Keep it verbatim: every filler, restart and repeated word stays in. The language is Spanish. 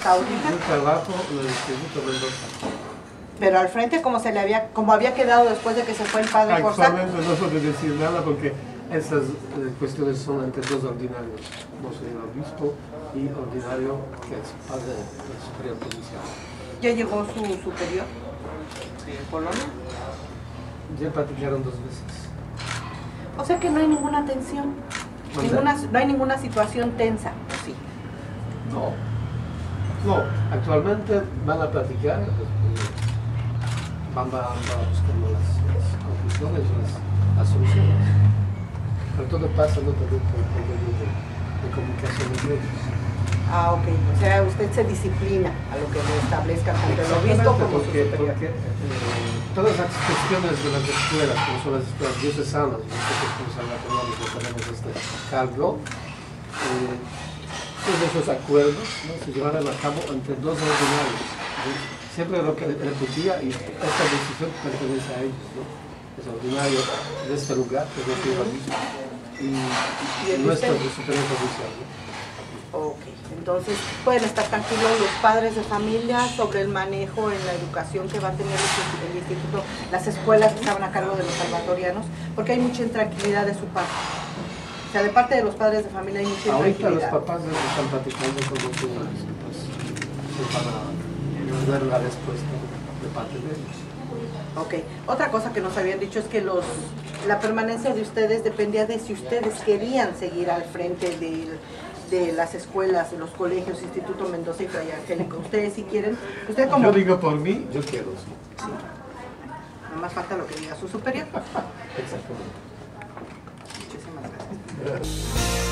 hasta ahorita. Yo trabajo en el Instituto Mendoza. Pero al frente, como se le había, como había quedado después de que se fue el padre Corsac. Actualmente no puedo decir nada porque esas eh, cuestiones son entre dos ordinarios, Monseñor Obispo y ordinario que es padre del superior provincial. ¿Ya llegó su superior de Polonia? Ya platicaron dos veces. O sea que no hay ninguna tensión, ninguna, no hay ninguna situación tensa, ¿sí? No. No, actualmente van a platicar, van a, van a buscar las, las conclusiones, las, las soluciones. Pero todo pasa no también por por medio de, de comunicación de medios. Ah, ok. O sea, usted se disciplina a lo que le establezca tanto el obispo como porque, su superior. porque eh, todas las cuestiones de las escuelas, como son las escuelas diocesanas, nosotros como salvatorianos no tenemos este cargo, eh, todos esos acuerdos, ¿no?, se llevarán a cabo entre dos ordinarios. ¿Sí? Siempre lo que repetía, y esta decisión pertenece a ellos, ¿no? Es ordinario de este lugar, que es nuestro obispo, y, y, y nuestro superior provincial, ¿no? Ok, entonces pueden estar tranquilos los padres de familia sobre el manejo en la educación que va a tener el instituto, las escuelas que estaban a cargo de los salvatorianos, porque hay mucha intranquilidad de su parte. O sea, de parte de los padres de familia hay mucha Ahorita intranquilidad. los papás están platicando con los señores que pues, se van a dar la respuesta de parte de ellos. Ok, otra cosa que nos habían dicho es que los, la permanencia de ustedes dependía de si ustedes querían seguir al frente de, de las escuelas, de los colegios, Instituto Mendoza y Fray Angélico. Ustedes si quieren, usted como... Yo digo por mí, yo quiero, sí. Sí. Nada más falta lo que diga su superior. Exactamente. Muchísimas gracias.